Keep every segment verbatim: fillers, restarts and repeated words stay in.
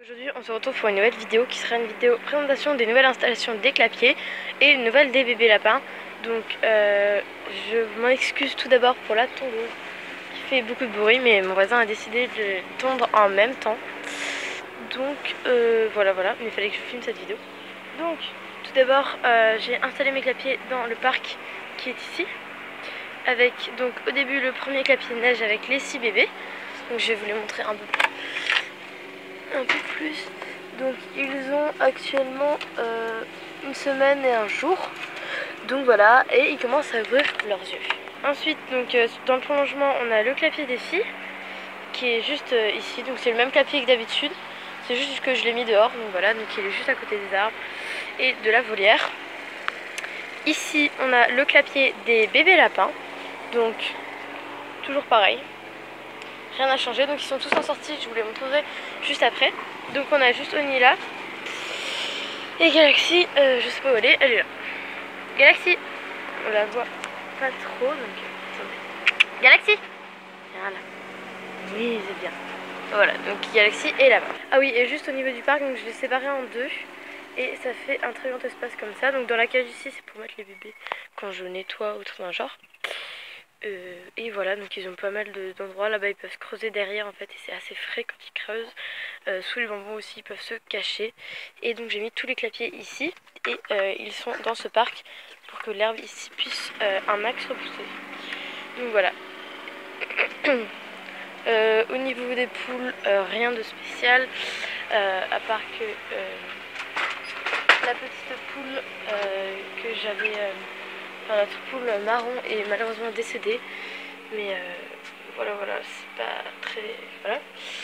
Aujourd'hui on se retrouve pour une nouvelle vidéo qui sera une vidéo présentation des nouvelles installations des clapiers et une nouvelle des bébés lapins. Donc euh, je m'en excuse tout d'abord pour la tondeuse qui fait beaucoup de bruit, mais mon voisin a décidé de tondre en même temps. Donc euh, voilà voilà, mais il fallait que je filme cette vidéo. Donc tout d'abord euh, j'ai installé mes clapiers dans le parc qui est ici. Avec donc au début le premier clapier de neige avec les six bébés. Donc je vais vous les montrer un peu plus. un peu plus. Donc ils ont actuellement euh, une semaine et un jour. Donc voilà, et ils commencent à ouvrir leurs yeux. Ensuite, donc euh, dans le prolongement, on a le clapier des filles qui est juste euh, ici. Donc c'est le même clapier que d'habitude. C'est juste que je l'ai mis dehors. Donc voilà, donc il est juste à côté des arbres et de la volière. Ici, on a le clapier des bébés lapins. Donc toujours pareil. Rien n'a changé, donc ils sont tous en sortie, je vous les montrerai juste après. Donc on a juste Oni là. Et Galaxy, euh, je sais pas où elle est, elle est là. Galaxy, on la voit pas trop, donc attendez. Galaxy, viens là. Oui, c'est bien. Voilà, donc Galaxy est là-bas. Ah oui, et juste au niveau du parc, donc je l'ai séparé en deux. Et ça fait un très grand espace comme ça. Donc dans la cage ici, c'est pour mettre les bébés quand je nettoie ou tout d'un genre. Euh, et voilà, donc ils ont pas mal d'endroits là-bas, ils peuvent se creuser derrière en fait, et c'est assez frais quand ils creusent. Euh, sous les bambous aussi, ils peuvent se cacher. Et donc j'ai mis tous les clapiers ici, et euh, ils sont dans ce parc pour que l'herbe ici puisse euh, un max repousser. Donc voilà. euh, au niveau des poules, euh, rien de spécial, euh, à part que euh, la petite poule euh, que j'avais... Euh, Enfin, notre poule marron est malheureusement décédée, mais euh, voilà, voilà, c'est pas très... Voilà.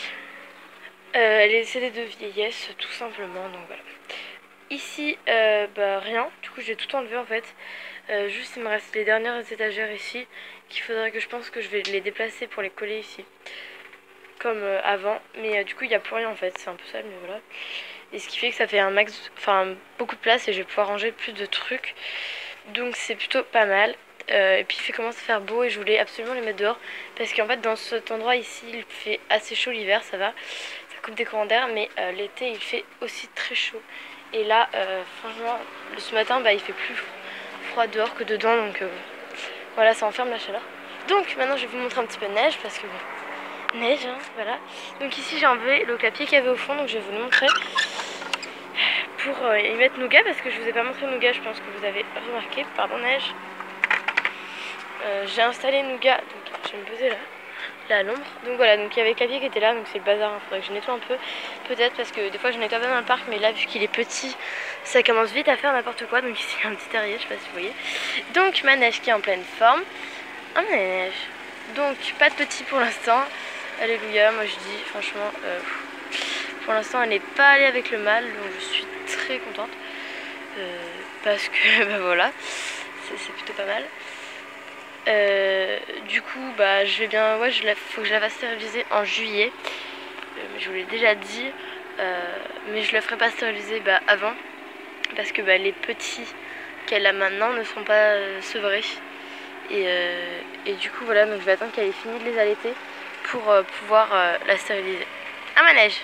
Euh, elle est décédée de vieillesse, tout simplement, donc voilà. Ici, euh, bah rien, du coup j'ai tout enlevé en fait. Euh, juste il me reste les dernières étagères ici, qu'il faudrait que je pense que je vais les déplacer pour les coller ici. Comme euh, avant, mais euh, du coup il n'y a plus rien en fait, c'est un peu sale, mais voilà. Et ce qui fait que ça fait un max, enfin beaucoup de place et je vais pouvoir ranger plus de trucs. Donc c'est plutôt pas mal. Euh, et puis il fait commence à faire beau et je voulais absolument les mettre dehors. Parce qu'en fait dans cet endroit ici il fait assez chaud l'hiver, ça va. Ça coupe des courants d'air, mais euh, l'été il fait aussi très chaud. Et là euh, franchement ce matin bah, il fait plus froid dehors que dedans. Donc euh, voilà, ça enferme la chaleur. Donc maintenant je vais vous montrer un petit peu de neige parce que bon, neige hein, voilà. Donc ici j'ai enlevé le clapier qu'il y avait au fond, donc je vais vous le montrer. Pour euh, y mettre Nougat, parce que je vous ai pas montré Nougat, je pense que vous avez remarqué, pardon neige. Euh, j'ai installé Nougat, donc je vais me poser là, là à l'ombre. Donc voilà, donc il y avait le clapier qui était là, donc c'est le bazar, il hein. Faudrait que je nettoie un peu, peut-être parce que des fois je nettoie pas dans le parc, mais là vu qu'il est petit, ça commence vite à faire n'importe quoi. Donc ici il y a un petit terrier, je sais pas si vous voyez. Donc ma neige qui est en pleine forme, oh ma neige. Donc pas de petit pour l'instant, alléluia, moi je dis franchement, euh, pour l'instant elle n'est pas allée avec le mâle, donc je suis très contente euh, parce que bah voilà, c'est plutôt pas mal. Euh, du coup bah je vais bien, ouais, je la, faut que je la fasse stériliser en juillet. Euh, je vous l'ai déjà dit, euh, mais je la ferai pas stériliser bah, avant parce que bah, les petits qu'elle a maintenant ne seront pas euh, sevrés. Et, euh, et du coup voilà, donc je vais attendre qu'elle ait fini de les allaiter pour euh, pouvoir euh, la stériliser. Ah ma neige.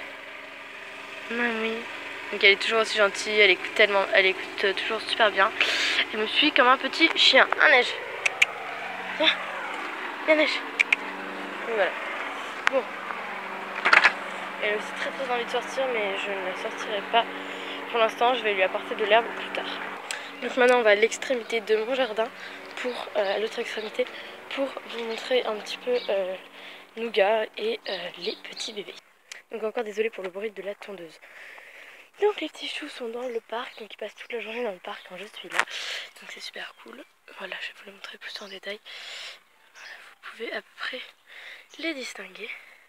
Mamie. Donc elle est toujours aussi gentille, elle écoute tellement, elle écoute toujours super bien. Elle me suit comme un petit chien. Un neige. Viens, viens neige. Donc voilà. Bon. Elle a aussi très très envie de sortir, mais je ne la sortirai pas pour l'instant. Je vais lui apporter de l'herbe plus tard. Donc maintenant on va à l'extrémité de mon jardin, pour euh, à l'autre extrémité, pour vous montrer un petit peu euh, Nougat et euh, les petits bébés. Donc encore désolée pour le bruit de la tondeuse. Donc les petits choux sont dans le parc, donc ils passent toute la journée dans le parc quand je suis là. Donc c'est super cool. Voilà, je vais vous le montrer plus en détail. Voilà, vous pouvez à peu près les distinguer.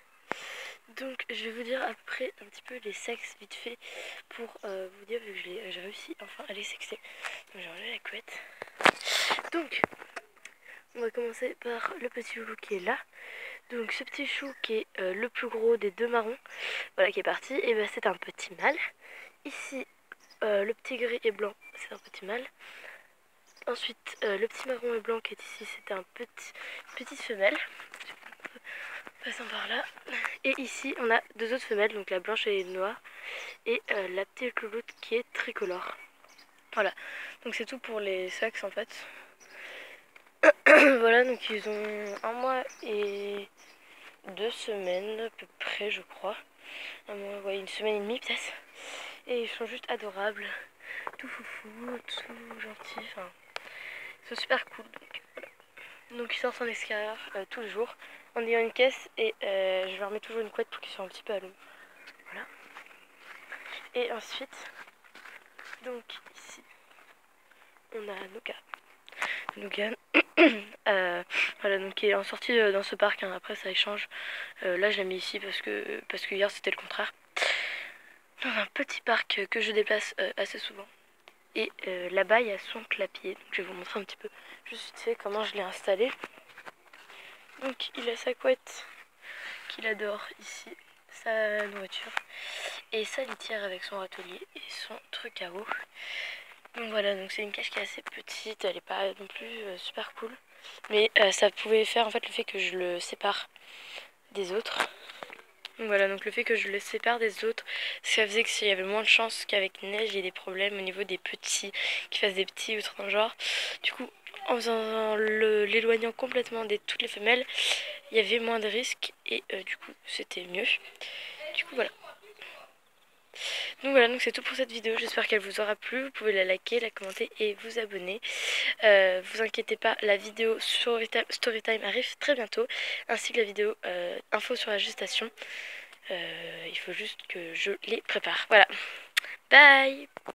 Donc je vais vous dire à peu près un petit peu les sexes vite fait pour euh, vous dire, vu que j'ai réussi enfin à les sexer. Donc j'ai enlevé la couette. Donc on va commencer par le petit loulou qui est là. Donc ce petit chou qui est euh, le plus gros des deux marrons, voilà, qui est parti, et ben c'est un petit mâle. Ici euh, le petit gris et blanc, c'est un petit mâle. Ensuite euh, le petit marron et blanc qui est ici, c'est un petit petite femelle. Passons par là. Et ici, on a deux autres femelles, donc la blanche et la noire, et euh, la petite louloute qui est tricolore. Voilà, donc c'est tout pour les sexes en fait. Voilà, donc ils ont un mois et deux semaines à peu près, je crois. Un mois, ouais, une semaine et demie peut-être. Et ils sont juste adorables, tout foufou, tout gentils, enfin, ils sont super cool. Donc, voilà. Donc ils sortent en extérieur euh, tous les jours en ayant une caisse et euh, je leur mets toujours une couette pour qu'ils soient un petit peu à l'eau. Voilà. Et ensuite, donc ici, on a Noka. Noka, euh, voilà, donc qui est en sortie euh, dans ce parc, hein. Après ça échange. Euh, là je l'ai mis ici parce que, parce que hier c'était le contraire. Dans un petit parc que je déplace euh, assez souvent. Et euh, là-bas il y a son clapier, donc je vais vous montrer un petit peu juste vite fait comment je l'ai installé. Donc il a sa couette qu'il adore ici, sa nourriture et sa litière avec son râtelier et son truc à eau. Donc voilà, donc c'est une cage qui est assez petite, elle est pas non plus euh, super cool, mais euh, ça pouvait faire en fait le fait que je le sépare des autres. Donc voilà, donc le fait que je le sépare des autres, ça faisait qu'il y avait moins de chances qu'avec neige il y ait des problèmes au niveau des petits, qu'ils fassent des petits ou trucs dans le genre. Du coup, en faisant l'éloignant complètement de toutes les femelles, il y avait moins de risques et euh, du coup c'était mieux. Du coup voilà. Donc voilà, donc c'est tout pour cette vidéo, j'espère qu'elle vous aura plu, vous pouvez la liker, la commenter et vous abonner. Euh, vous inquiétez pas, la vidéo sur Storytime arrive très bientôt, ainsi que la vidéo euh, info sur la gestation. Euh, il faut juste que je les prépare. Voilà, bye!